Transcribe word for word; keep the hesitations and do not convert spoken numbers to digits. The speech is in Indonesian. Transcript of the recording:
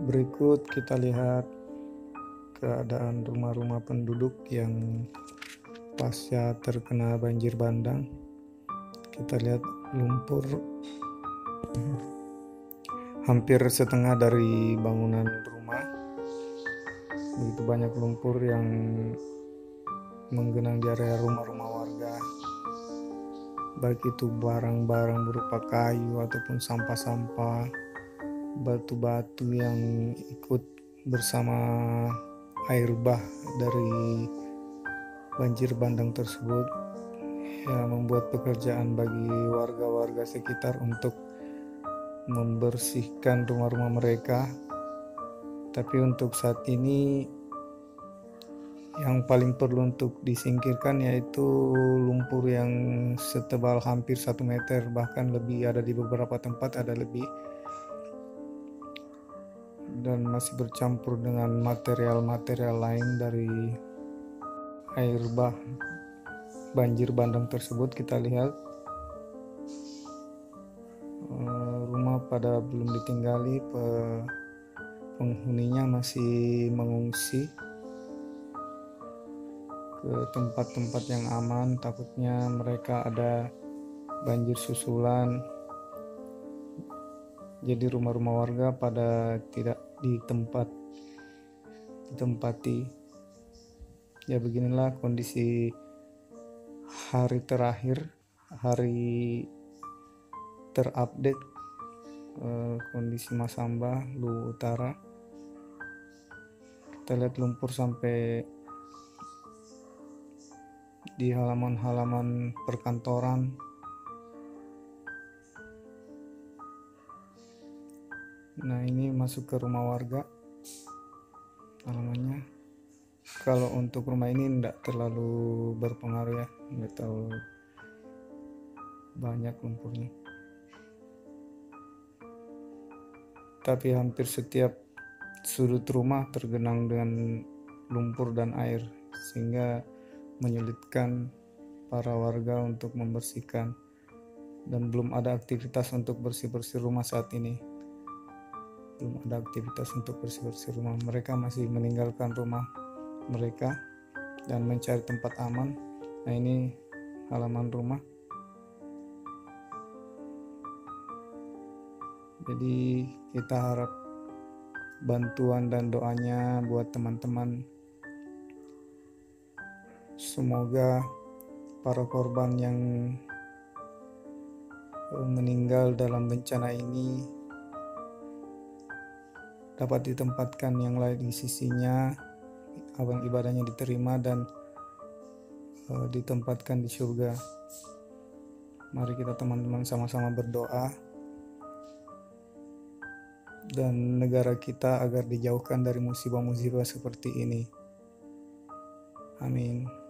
Berikut kita lihat keadaan rumah-rumah penduduk yang pasca terkena banjir bandang. Kita lihat lumpur hampir setengah dari bangunan rumah. Begitu banyak lumpur yang menggenang di area rumah-rumah warga, baik itu barang-barang berupa kayu ataupun sampah-sampah, batu-batu yang ikut bersama air bah dari banjir bandang tersebut, ya membuat pekerjaan bagi warga-warga sekitar untuk membersihkan rumah-rumah mereka. Tapi untuk saat ini yang paling perlu untuk disingkirkan yaitu lumpur yang setebal hampir satu meter, bahkan lebih, ada di beberapa tempat ada lebih, dan masih bercampur dengan material-material lain dari air bah banjir bandang tersebut. Kita lihat rumah pada belum ditinggali, penghuninya masih mengungsi ke tempat-tempat yang aman, takutnya mereka ada banjir susulan. Jadi rumah-rumah warga pada tidak di tempat ditempati. Ya beginilah kondisi hari terakhir, hari terupdate eh, kondisi Masamba, Luwu Utara. Kita lihat lumpur sampai di halaman-halaman perkantoran. Nah, ini masuk ke rumah warga halamannya. Kalau untuk rumah ini tidak terlalu berpengaruh ya, nggak terlalu banyak lumpurnya. Tapi hampir setiap sudut rumah tergenang dengan lumpur dan air, sehingga menyulitkan para warga untuk membersihkan, dan belum ada aktivitas untuk bersih-bersih rumah saat ini. Belum ada aktivitas untuk bersih-bersih rumah. Mereka masih meninggalkan rumah mereka dan mencari tempat aman. Nah, ini halaman rumah. Jadi kita harap bantuan dan doanya buat teman-teman. Semoga para korban yang meninggal dalam bencana ini dapat ditempatkan yang lain di sisinya, abang ibadahnya diterima dan uh, ditempatkan di surga. Mari kita teman-teman sama-sama berdoa dan negara kita agar dijauhkan dari musibah-musibah seperti ini. Amin.